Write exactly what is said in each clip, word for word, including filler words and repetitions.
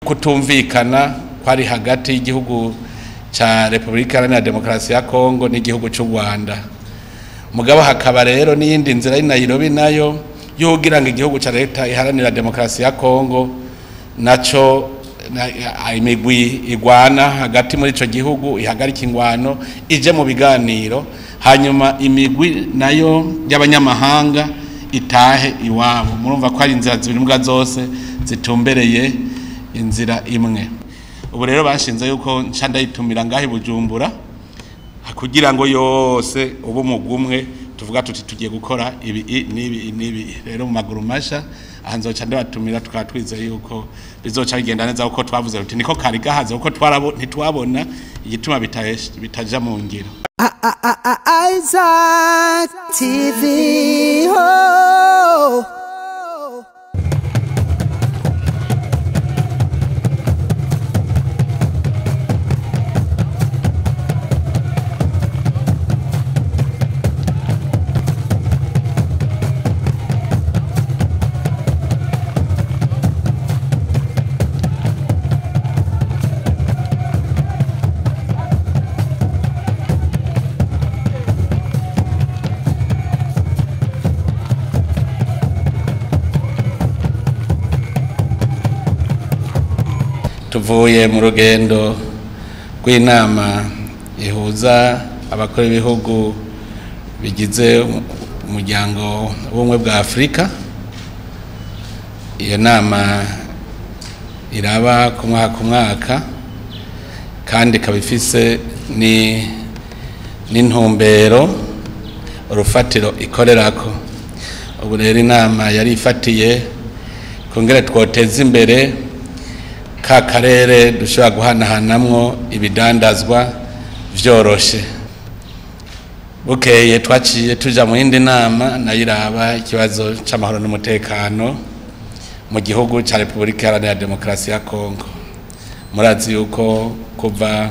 kutumvikana kwari hagati y'igihugu cha Republika Iharanira Demokarasi ya Kongo n'igihugu cy'u Rwanda. Mugabo hakaba rero n'iyindi nzira y'Nairobi nayo yogira ngo igihugu cha leta Iharanira Demokarasi ya Kongo naco imigwi igwana hagati muri ico gihugu ihagarika ingwano ije mu biganiro, hanyuma imigwi nayo y'abanyamahanga itahe iwabo. Murumva ko ari inzira zibiri mbwa zose zitumbereye inzira imwe. Ubu rero bashinze yuko nca ndayitumira ngahe Bujumbura kugira ngo yose ubu mugumwe tuvuga tuti tugiye gukora ibi nibi nibi. Rero mu maguru masha ahanzoca ndabatumira tukatwize yuko bizoca bigenda neza uko twavuze ruti niko kari gahaze uko twarabo ntitwabona igituma bitaja mu ngiro. Isaac T V ho tuvuye mu rugendo rw'inama ihuza abakora ibihugu bigize umuryango w'ubumwe bwa Afrika. Iyo nama iraba ku mwaka ku mwaka kandi ikaba ifise ni n'intumbero urufatiro ikorerako. Ubu rero inama yari ifatiye kongera twoteza imbere ka karere dushobora guhanahanamwo ibidandazwa vyoroshe. Bukeye twaciye tuja mu yindi nama nayiraba ikibazo c'amahoro n'umutekano mu gihugu ca Republika Iharanira Demokarasi ya Kongo. Murazi yuko kuva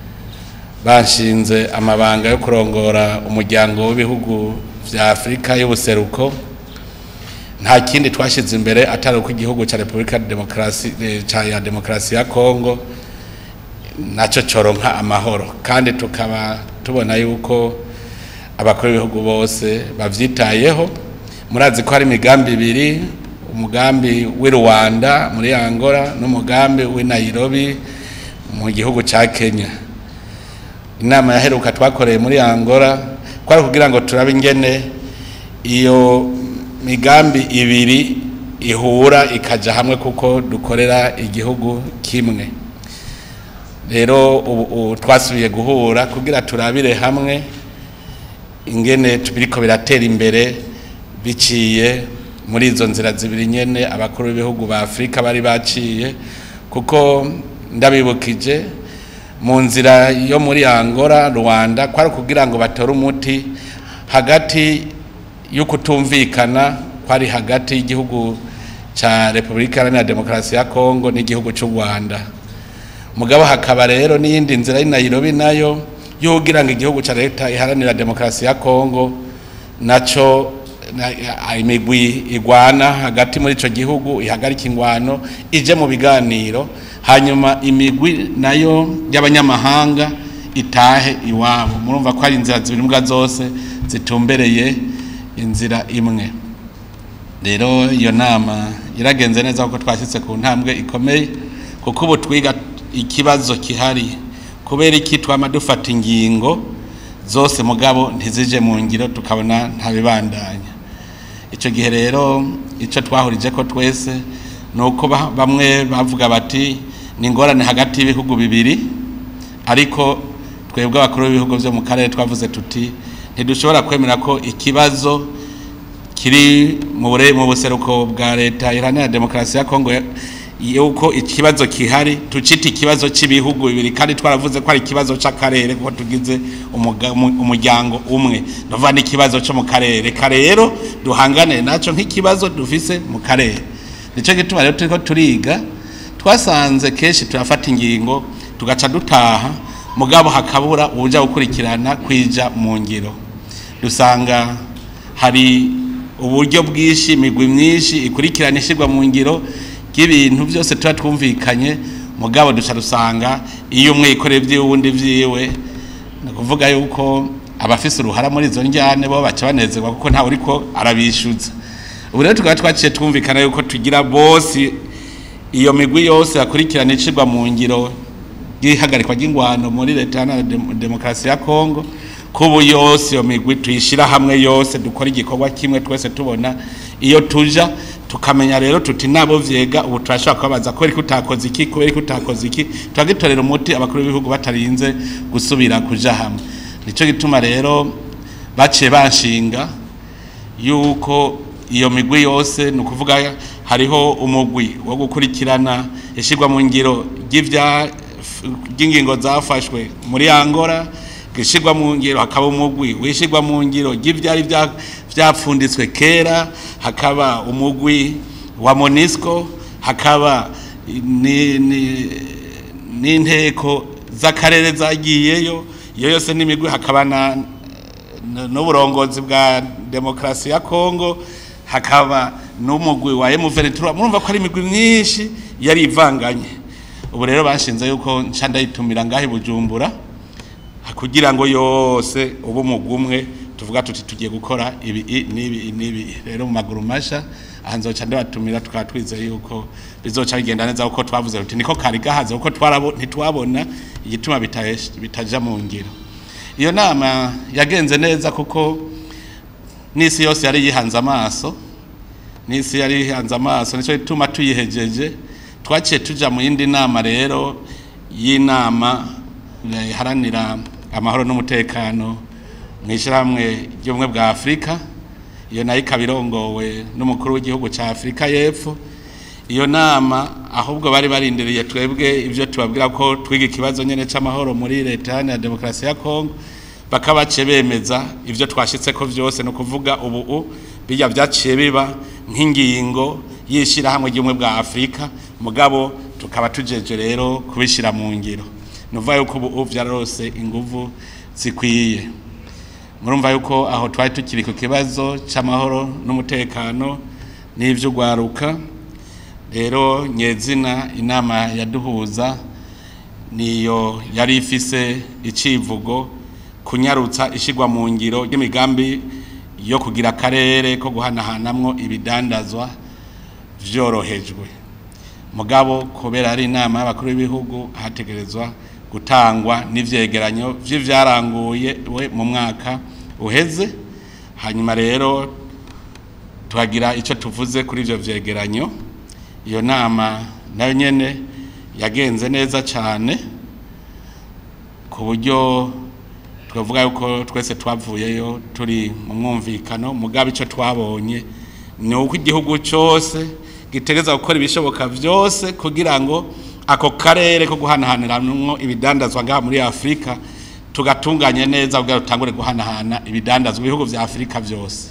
bashinze amabanga yo kurongora umuryango w'ibihugu vya Afrika y'ubuseruko nta kindi twashize imbere atari uko igihugu ca Republika Demokarasi ca ya Demokarasi ya Kongo naco coronka amahoro, kandi tukaba tubona yuko abakora ibihugu bose bavyitayeho. Murazi ko hari imigambi ibiri, umugambi w'i Rwanda muri Angola n'umugambi w'i Nairobi mu gihugu ca Kenya. Inama yaheruka twakoreye muri Angola kwari kugira ngo turabe ingene iyo migambi ibiri ihura ikaja hamwe kuko dukorera igihugu kimwe. Rero ubu twasubiye guhura kugira turabire hamwe ingene tubiriko biratera imbere biciye muri izo nzira zibiri nyene abakuru b'ibihugu ba Afrika bari baciye, kuko ndabibukije mu nzira yo muri Angola Rwanda kwari kugira ngo batore umuti hagati y'ukutumvikana kwari hagati y'igihugu cha Republika Iharanira Demokarasi ya Kongo n'igihugu cy'u Rwanda. Mugabo hakaba rero n'iyindi nzira y'Nairobi nayo yogira ngo igihugu cha leta Iharanira Demokarasi ya Kongo naco imigwi igwana hagati muri ico gihugu ihagarika ingwano ije mu biganiro, hanyuma imigwi nayo y'abanyamahanga itahe iwabo. Murumva ko ari inzira zibiri mbwa zose zitumbereye inzira imwe. Rero iyo nama iragenze neza kuko twashitse ku ntambwe ikomeye, kuko ubu twiga ikibazo kihari kubera iki twama dufata ingingo zose mugabo ntizije mu ngiro tukabona ntabibandanya. Ico gihe rero ico twahurije ko twese nuko bamwe bavuga bati ni ngorane hagati y'ibihugu bibiri, ariko twebwe abakuru b'ibihugu byo mu karere twavuze tuti ntidushobora kwemera ko ikibazo kiri mu bure mu buseruko bwa leta Iharanira Demokarasi ya Kongo yuko ikibazo kihari tucita ikibazo cy'ibihugu bibiri, kandi twaravuze ko ari ikibazo c'akarere kuko tugize umuryango umwe. Ndova ni ikibazo cyo mu karere karero duhangane naco nk'ikibazo dufise mu karere. Nico gituma rero turiko turiga twasanze keshi turafata ingingo tugaca dutaha, mugabo hakabura ubuja gukurikirana kwija mu ngiro. Dusanga hari uburyo bwishi imigwi myinshi ikurikirana ishirwa mu ngiro, ry'ibintu byose tuba twumvikanye mugabo duca rusanga iyo umwe yikoreye ivy'uwundi vyiwe ni kuvuga yuko abafise uruhara muri izo njyane bo baca banezerwa kuko ntawe uriko arabishuza. Ubu rero tukaba twaciye twumvikana yuko tugira bose iyo migwi yose akurikirana icirwa mu ngiro gihagarikwa ry'ingwano muri leta ya demokarasi ya Kongo, kubu yose iyo migwi tuyishira hamwe yose dukora igikorwa kimwe twese tubona iyo tuja tukamenya rero tuti nabo vyega ubu turashaka kubaza ko ariko utakoze iki kubera ko utakoze iki twagitorera umuti abakuru b'ibihugu batarinze gusubira kuja hamwe. Nico gituma rero baciye banshinga yuko iyo migwi yose nukuvuga hariho umugwi wo gukurikirana ishirwa mu ngiro y'ivya ry'ingingo zafashwe muri Angola, gishirwa mu ngiro hakaba umugwi wishirwa mu ngiro y'ivyari vyapfunditswe kera, hakaba umugwi wa MONUSCO, hakaba n'inteko z'akarere zagiyeyo, iyo yose n'imigwi, hakaba na n'uburongozi bwa demokarasi ya Kongo, hakaba n'umugwi wa M vingt trois. Murumva ko ari imigwi myinshi yari ivanganye. Ubu rero bashinze yuko nca ndayitumira ngahe Bujumbura kugira ngo yose ubu mugumwe tuvuga tuti tugiye gukora ibi nibi nibi. Rero mu maguru masha ahanzoca ndabatumira tukatwize yuko bizoca bigenda neza uko twavuze ruti niko kari gahaze uko twarabo ntitwabona igituma bitaja mu ngiro. Iyo nama yagenze neza kuko nisi yose yari yihanze amaso, nisi yari yihanze amaso, nico gituma tuyihejeje twaciye tuja mu yindi nama rero y'inama haranira amahoro n'umutekano mw'ishyirahamwe ry'ubumwe bwa Afurika. Iyo nayo ikaba irongowe n'umukuru w'igihugu cya Afurika y'Epfo. Iyo nama ahubwo bari barindiriye twebwe ivyo tubabwira ko twiga ikibazo nyene c'amahoro muri leta ya demokarasi ya Kongo, bakabace bemeza ivyo twashitse ko vyose no kuvuga ubu bijya vyaciye biba nk'ingingo yishira hamwe ry'umwe bwa Afrika, mugabo tukaba tujeje rero kubishira mu ngiro. Nuva yuko ubu vyarose inguvu zikwiye. Murumva yuko aho twari tukiri ku kibazo c'amahoro n'umutekano n'ivyo gwaruka. Rero nyezina inama yaduhuza niyo yari ifise icivugo kunyarutsa ishigwa mu ngiro y'imigambi yo kugira akarere ko guhanahanamwo ibidandazwa vyorohejwe. Mugabo kubera ari inama y'abakuru b'ibihugu hategerezwa gutangwa n'ivyegeranyo vy'ivyaranguye we mu mwaka uheze. Hanyuma rero tuhagira ico tuvuze kuri ivyo vyegeranyo. Iyo nama nayo nyene yagenze neza cyane ku buryo twavuga yuko twese twavuyeyo turi mu mwumvikano. Mugabo ico twabonye ni uko igihugu cyose gitegeza gukora ibishoboka vyose kugira ngo ako karere ko guhanahaniramwo ibidandazwa ngaha muri Afrika tugatunganye neza kugira tutangure guhanahana ibidandazwa ibihugu vya Afrika vyose.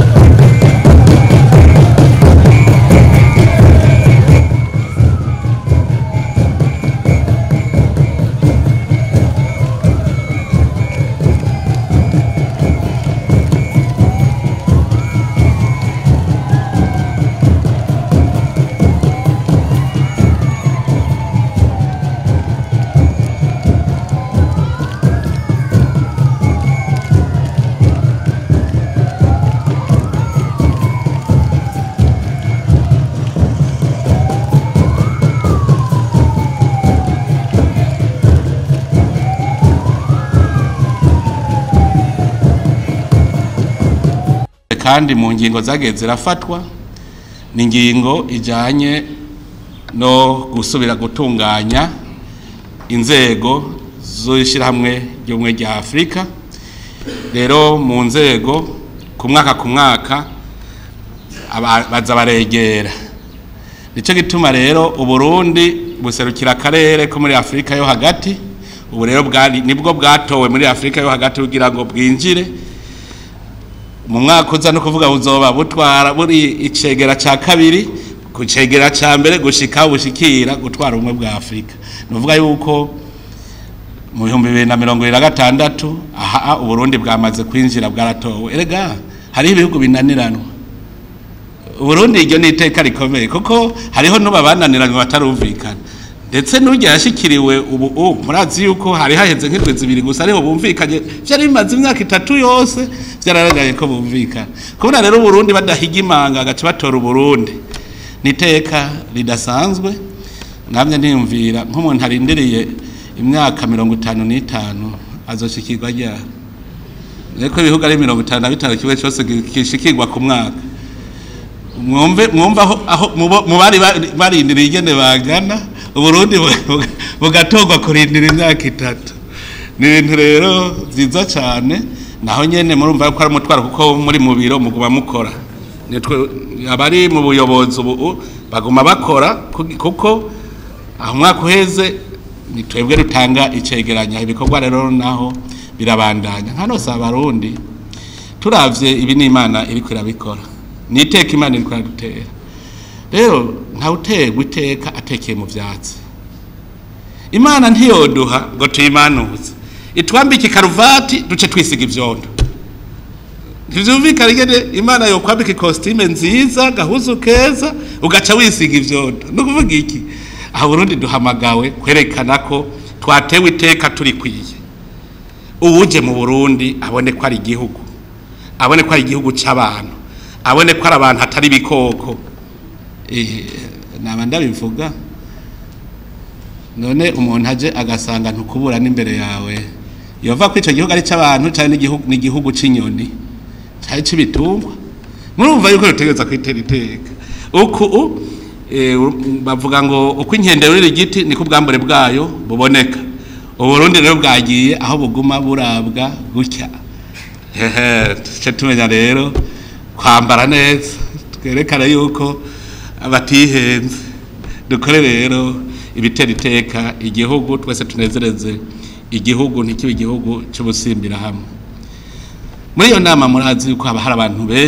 Kandi mu ngingo zageze rafatwa ni ngingo ijanye no gusubira gutunganya inzego zoshira hamwe y'umwe rya Afrika. Rero mu nzego ku mwaka ku mwaka baza baregera. Nico gituma rero uBurundi buserukira akarere ko muri Afrika yo hagati. Ubu rero bwari nibwo bwatowe muri Afrika yo hagati kugira ngo bwinjire mu mwaka uza no kuvuga buzoba butwara buri icegera ca kabiri ku cegera ca mbere gushika bushikira gutwara umwe bwa Afrika. Nuvuga yuko mu bihumbi bibiri na mirongo ibiri na gatandatu aha uBurundi bwamaze kwinjira bwaratowe. Erega hari ibihugu binaniranwa Burundi iryo ni iteka rikomeye kuko hariho n'ubabananiranye batarumvikana ndetse n'urya yashikiriwe ubu murazi yuko hari haheze nk'indwi zibiri gusa ariho bumvikanye byari bimaze imyaka itatu yose byararagaye ko bumvikana kubona rero Burundi badahiga imanga agace batora Burundi niteka ridasanzwe namye niyumvira nk'umuntu arindiriye imyaka mirongo itanu n'itanu azoshikirwa rya reko ibihugu ari mirongo itanu na bitanu kimwe cyose kishikirwa ku mwaka mwumve mwumva aho mu bari barindiriye igene bagana Burundi bugatogwa kurindira imyaka itatu ni ibintu rero byiza cyane naho nyene murumva ko ari umutwaro kuko muri mu biro muguma mukora nitwe abari mu buyobozi ubu baguma bakora kuko aho mwaka uheze nitwebwe rutanga icegeranya ibikorwa rero naho birabandanya hano sa Barundi turavye ibi ni Imana iri kwirabikora niteka Imana iri kwadutera rero nta utegwa iteka atekeye mu vyatsi Imana ntiyoduha ngo tuyimanuze itwambike karuvati duce twisiga ivyondo ntivyumvikana igene Imana yo kwambika costume nziza gahuzu keza ugaca wisiga ivyondo no kuvuga iki aha Burundi duhamagawe kwerekana ko twatewe iteka turi kwiye ubuje mu Burundi abone ko ari igihugu abone ko ari igihugu c'abantu abone ko ari abantu hatari bikoko eh nabanda bivuga none umuntu aje agasanga ntukubura n'imbere yawe yova ko ico gihugu ari c'abantu cyane n'igihugu n'igihugu c'inyoni cyari cibitungwa murumva yuko rutegeza kwitera iteka uku bavuga ngo uko inkende ruri igiti niko ubwambure bwayo buboneka Uburundi rero bwagiye aho buguma burabwa gutya hehe cyo tumenya rero kwambara neza twerekana yuko abatihenze dukore rero ibitera iteka igihugu twese tunezereze igihugu ntikibe igihugu cy'ubusimbira hamwe muri iyo nama murazi yuko haba hari abantu